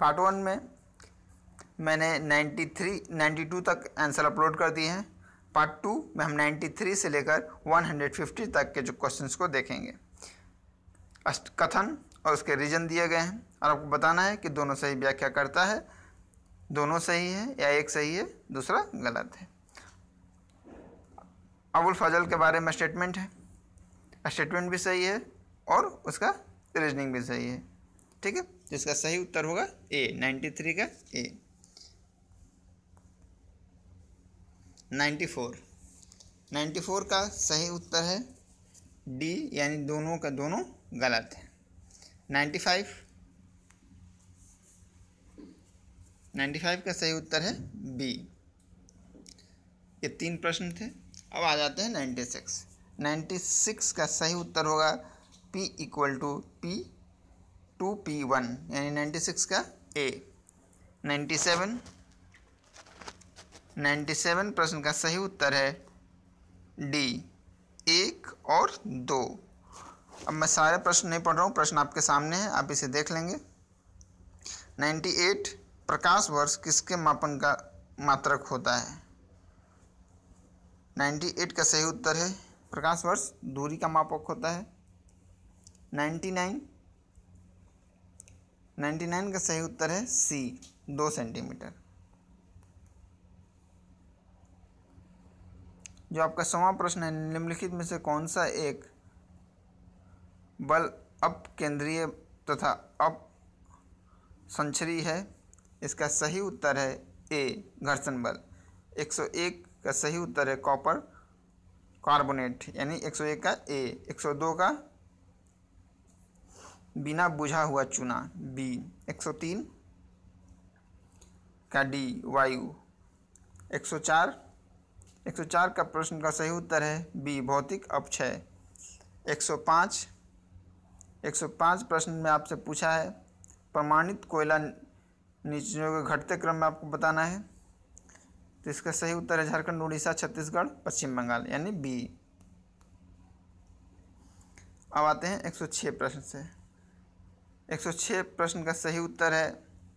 Part 1 में मैंने 92 तक आंसर अपलोड कर दिए हैं। पार्ट 2 में हम 93 से लेकर 150 तक के जो क्वेश्चंस को देखेंगे। कथन और उसके रीजन दिए गए हैं और आपको बताना है कि दोनों सही व्याख्या करता है, दोनों सही है या एक सही है दूसरा गलत है। अबुल फजल के बारे में स्टेटमेंट है, स्टेटमेंट भी सही है और उसका रीजनिंग भी सही है। ठीक है, जिसका सही उत्तर होगा ए, 93 का ए। 94 का सही उत्तर है डी, यानी दोनों का दोनों गलत है। 95 का सही उत्तर है बी। ये 3 प्रश्न थे। अब आ जाते हैं 96 का सही उत्तर होगा P = P2P1, यानी 96 का ए। 97 प्रश्न का सही उत्तर है डी, 1 और 2। अब मैं सारे प्रश्न नहीं पढ़ रहा हूँ, प्रश्न आपके सामने है, आप इसे देख लेंगे। 98 प्रकाश वर्ष किसके मापन का मात्रक होता है? 98 का सही उत्तर है प्रकाश वर्ष दूरी का मापक होता है। 99 का सही उत्तर है सी, 2 सेंटीमीटर। जो आपका 100वां प्रश्न है, निम्नलिखित में से कौन सा एक बल अपकेंद्रीय तथा अपसंचरी है? इसका सही उत्तर है ए, घर्षण बल। 101 का सही उत्तर है कॉपर कार्बोनेट, यानी 101 का ए। 102 का बिना बुझा हुआ चूना, बी। 103 का डी, वायु। 104 का प्रश्न का सही उत्तर है बी, भौतिक अपक्षय। 105 प्रश्न में आपसे पूछा है प्रमाणित कोयला नीचे घटते क्रम में आपको बताना है, तो इसका सही उत्तर है झारखंड, उड़ीसा, छत्तीसगढ़, पश्चिम बंगाल, यानी बी। अब आते हैं 106 प्रश्न से। 106 प्रश्न का सही उत्तर है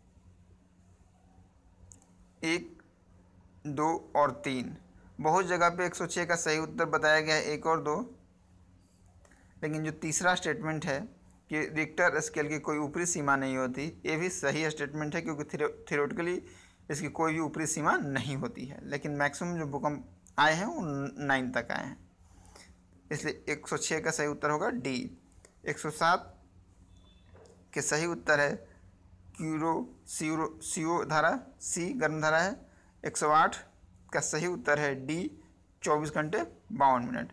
1, 2 और 3। बहुत जगह पे 106 का सही उत्तर बताया गया है 1 और 2, लेकिन जो तीसरा स्टेटमेंट है कि रिक्टर स्केल की कोई ऊपरी सीमा नहीं होती, ये भी सही स्टेटमेंट है, क्योंकि थियोरेटिकली इसकी कोई भी ऊपरी सीमा नहीं होती है। लेकिन मैक्सिमम जो भूकंप आए हैं वो 9 तक आए हैं, इसलिए 106 का सही उत्तर होगा डी। 107 के सही उत्तर है CO धारा, सी गर्म धारा है। 108 का सही उत्तर है डी, 24 घंटे 52 मिनट।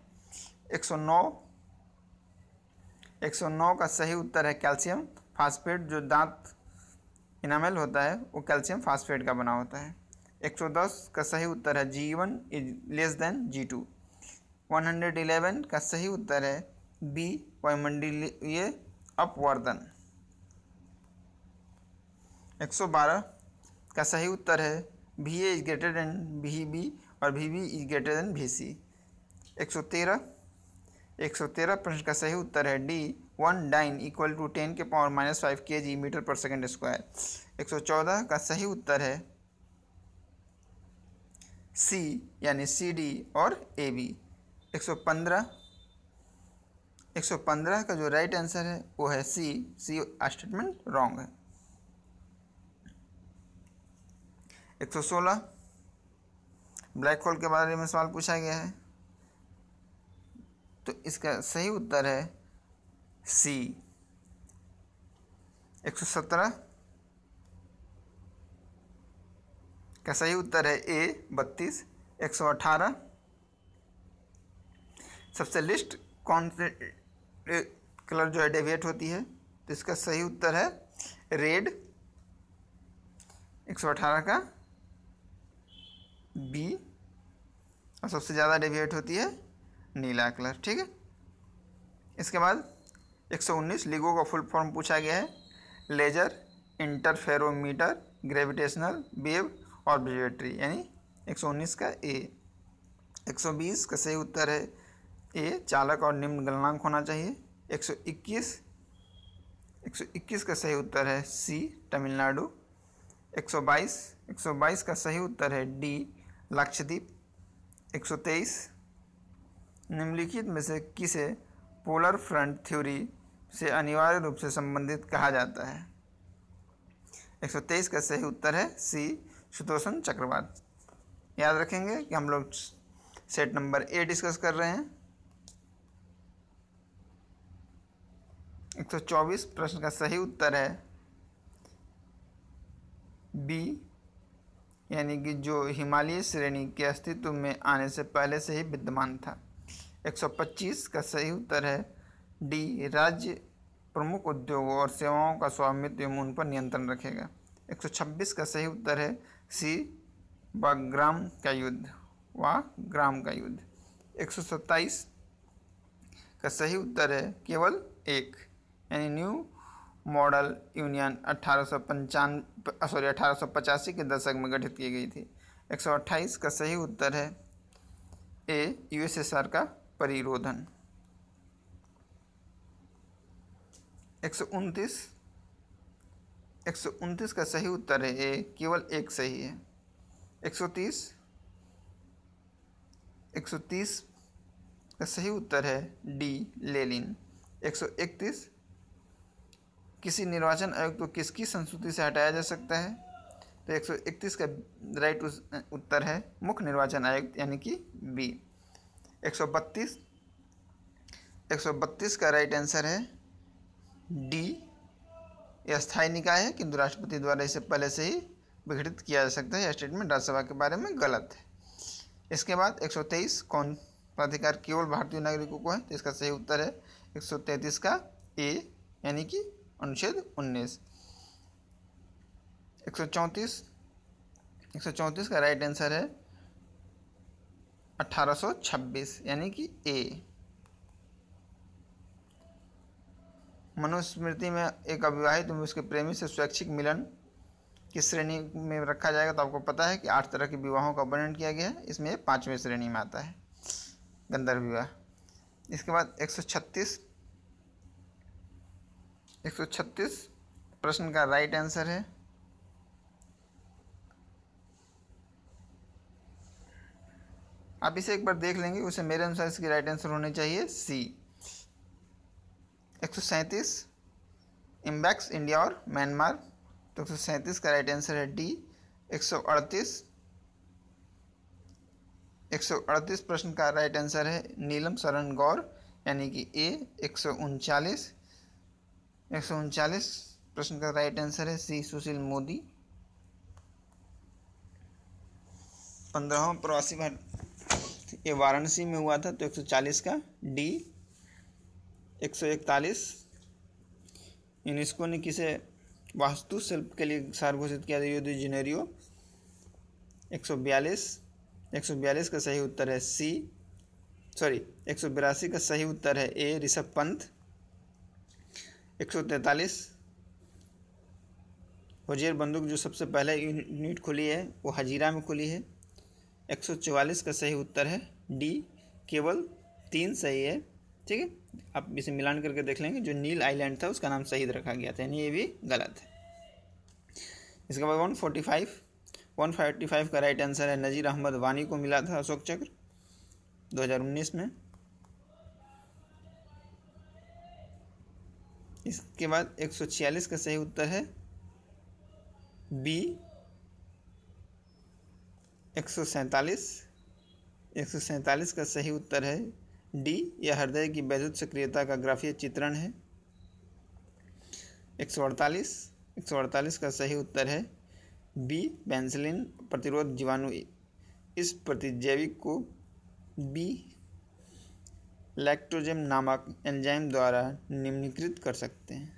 109 का सही उत्तर है कैल्शियम फास्फेट, जो दांत इनामेल होता है वो कैल्शियम फास्फेट का बना होता है। 110 का सही उत्तर है G1 > G2। 111 का सही उत्तर है बी, वायुमंडलीय अपवर्तन। 112 का सही उत्तर है VA > VB और VB > VC। 113 प्रश्न का सही उत्तर है डी, 1 डाइन = 10⁻⁻5 kg m/s²। 114 का सही उत्तर है सी, यानी CD और AB। 115 का जो राइट आंसर है वो है सी स्टेटमेंट रॉन्ग है। 116 ब्लैक होल के बारे में सवाल पूछा गया है, तो इसका सही उत्तर है सी। 117 का सही उत्तर है ए, 32। 118 सबसे लिस्ट कौन से कलर जो है डेविएट होती है, तो इसका सही उत्तर है रेड। 118 का बी, और सबसे ज़्यादा डेविएट होती है नीला कलर। ठीक है, इसके बाद 119 लिगो का फुल फॉर्म पूछा गया है, लेजर इंटरफेरोमीटर, ग्रेविटेशनल वेव और वाइब्रेटरी, यानी 119 का ए। 120 का सही उत्तर है ए, चालक और निम्न गलनांक होना चाहिए। 121 का सही उत्तर है सी, तमिलनाडु। 122 का सही उत्तर है डी लक्षद्वीप। 123 निम्नलिखित में से किसे पोलर फ्रंट थ्योरी से अनिवार्य रूप से संबंधित कहा जाता है? 123 का सही उत्तर है सी शीतोष्ण चक्रवात। याद रखेंगे कि हम लोग सेट नंबर ए डिस्कस कर रहे हैं। 124 प्रश्न का सही उत्तर है बी, यानी कि जो हिमालयी श्रेणी के अस्तित्व में आने से पहले से ही विद्यमान था। 125 का सही उत्तर है डी, राज्य प्रमुख उद्योगों और सेवाओं का स्वामित्व एवं उन पर नियंत्रण रखेगा। 126 का सही उत्तर है सी, वाग्राम का युद्ध। 127 का सही उत्तर है केवल एक, यानी न्यू मॉडल यूनियन 1885 के दशक में गठित की गई थी। 128 का सही उत्तर है ए, यूएसएसआर का परिरोधन। 129 का सही उत्तर है ए, केवल एक सही है। 130 का सही उत्तर है डी, लेनिन। 131 किसी निर्वाचन आयुक्त को किसकी संस्तुति से हटाया जा सकता है? तो 131 का राइट उत्तर है मुख्य निर्वाचन आयुक्त, यानी कि बी। 132 का राइट आंसर है डी, यह स्थायी निकाय है किंतु राष्ट्रपति द्वारा इसे पहले से ही विघटित किया जा सकता है। यह स्टेटमेंट राज्यसभा के बारे में गलत है। इसके बाद 123 कौन प्राधिकार केवल भारतीय नागरिकों को है? तो इसका सही उत्तर है 133 का ए, यानी कि अनुच्छेद 19। 134 का राइट आंसर है 1826, यानी कि ए। मनुस्मृति में एक अविवाहित एवं उसके प्रेमी से स्वैच्छिक मिलन किस श्रेणी में रखा जाएगा? तो आपको पता है कि 8 तरह के विवाहों का वर्णन किया गया है, इसमें 5वें श्रेणी में आता है गंधर्व विवाह। इसके बाद 136 प्रश्न का राइट आंसर है आप इसे एक बार देख लेंगे, उसे मेरे अनुसार इसकी राइट आंसर होने चाहिए सी। 137 इम्बैक्स इंडिया और म्यांमार, तो 137 का राइट आंसर है डी। 138 प्रश्न का राइट आंसर है नीलम शरण गौर, यानी कि ए। 139 प्रश्न का राइट आंसर है सी, सुशील मोदी। 15वां प्रवासी भारत ये वाराणसी में हुआ था, तो 140 का डी। 141 यूनेस्को ने किसे वास्तुशिल्प के लिए सार घोषित किया? Rio de Janeiro. 142 का सही उत्तर है सी, 182 का सही उत्तर है ए, ऋषभ पंत। 143 होजियर बंदूक जो सबसे पहले यूनिट खुली है वो हजीरा में खुली है। 144 का सही उत्तर है डी, केवल 3 सही है। ठीक है, आप इसे मिलान करके देख लेंगे, जो नील आइलैंड था उसका नाम शहीद रखा गया था, यानी ये भी गलत है। इसके बाद 145 का राइट आंसर है नज़ीर अहमद वानी को मिला था अशोक चक्र 2019 में। इसके बाद 146 का सही उत्तर है बी। 147 का सही उत्तर है डी, यह हृदय की वैद्युत सक्रियता का ग्राफीय चित्रण है। 148 का सही उत्तर है बी, पेनिसिलिन प्रतिरोध जीवाणु इस प्रतिजैविक को बी लैक्टोजेम नामक एंजाइम द्वारा निम्नीकृत कर सकते हैं।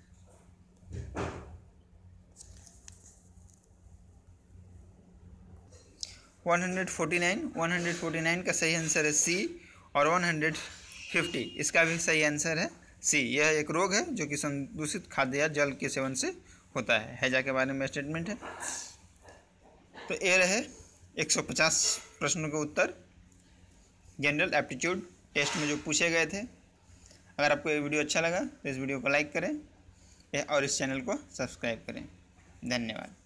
वन 149 का सही आंसर है सी, और 150 इसका भी सही आंसर है सी। यह एक रोग है जो कि संदूषित खाद्य या जल के सेवन से होता है। हैजा के बारे में स्टेटमेंट है। तो ये रहे 150 प्रश्नों के उत्तर जनरल एप्टीट्यूड टेस्ट में जो पूछे गए थे। अगर आपको ये वीडियो अच्छा लगा तो इस वीडियो को लाइक करें और इस चैनल को सब्सक्राइब करें। धन्यवाद।